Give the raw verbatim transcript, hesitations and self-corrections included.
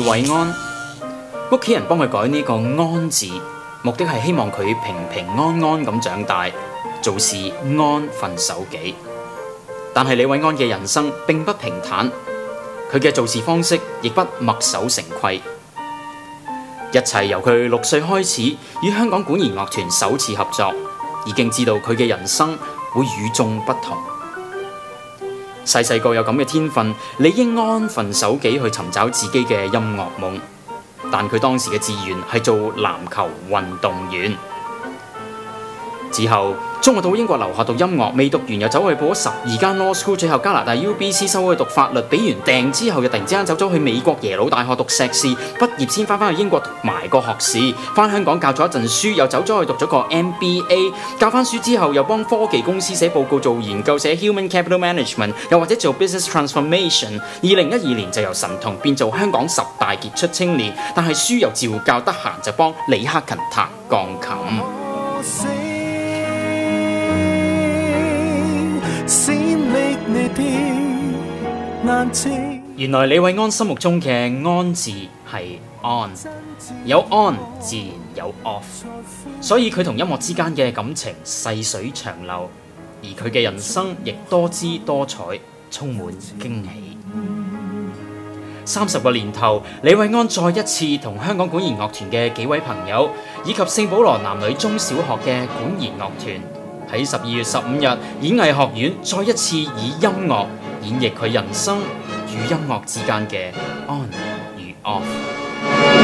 偉安，屋企人幫佢改呢個安字，目的係希望佢平平安安咁長大，做事安分守己。但係李偉安嘅人生並不平坦，佢嘅做事方式亦不墨守成規。一切由佢六歲開始與香港管弦樂團首次合作，已經知道佢嘅人生會與眾不同。細細個有咁嘅天分，理應安分守己去尋找自己嘅音樂夢。但佢當時嘅志願係做籃球運動員。之後中學到英國留學讀音樂，未讀完又走去報咗十二間 law school， 最後加拿大 U B C 收去讀法律，俾完訂之後又突然之間走咗去美國耶魯大學讀碩士，畢業先翻返去英國讀埋個學士，翻香港教咗一陣書，又走咗去讀咗個 M B A， 教翻書之後又幫科技公司寫報告做研究，寫 Human Capital Management， 又或者做 Business Transformation。二零一二年就由神童變做香港十大傑出青年，但係書又照教，得閒就幫李克勤彈鋼琴。原來李偉安心目中嘅安字係 on， 有 on 自然有 off， 所以佢同音樂之間嘅感情細水長流，而佢嘅人生亦多姿多彩，充滿驚喜。三十個年頭，李偉安再一次同香港管弦樂團嘅幾位朋友，以及聖保羅男女中小學嘅管弦樂團，喺十二月十五日演藝學院再一次以音樂演繹佢人生與音樂之間嘅 on 與 off。